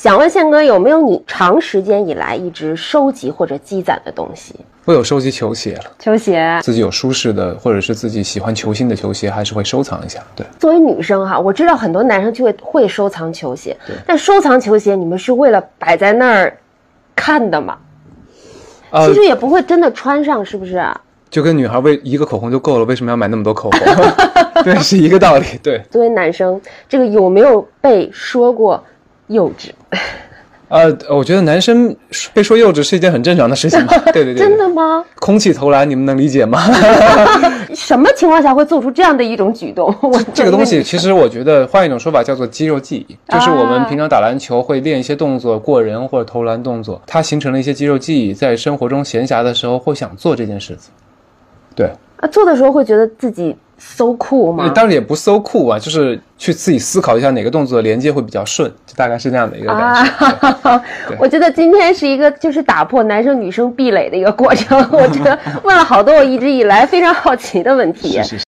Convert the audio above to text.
想问宪哥，有没有你长时间以来一直收集或者积攒的东西？ 我有收集球鞋了， 球鞋， 自己有舒适的或者是自己喜欢球星的球鞋，还是会收藏一下。对， 作为女生哈，我知道很多男生就会收藏球鞋，但收藏球鞋你们是为了摆在那儿看的吗？其实也不会真的穿上，是不是啊？ 就跟女孩为一个口红就够了，为什么要买那么多口红？对，是一个道理。对， 作为男生，这个有没有被说过幼稚？ 我觉得男生被说幼稚是一件很正常的事情嘛。对对对， 真的吗？ 空气投篮，你们能理解吗？ 什么情况下会做出这样的一种举动？ 这个东西其实我觉得换一种说法叫做肌肉记忆，就是我们平常打篮球会练一些动作，过人或者投篮动作，它形成了一些肌肉记忆，在生活中闲暇的时候会想做这件事情。对啊，做的时候会觉得自己so cool吗？ 当然也不 so cool 啊，就是去自己思考一下哪个动作连接会比较顺，就大概是这样的一个感受。 我觉得今天是一个就是打破男生女生壁垒的一个过程。我觉得问了好多我一直以来非常好奇的问题。 是。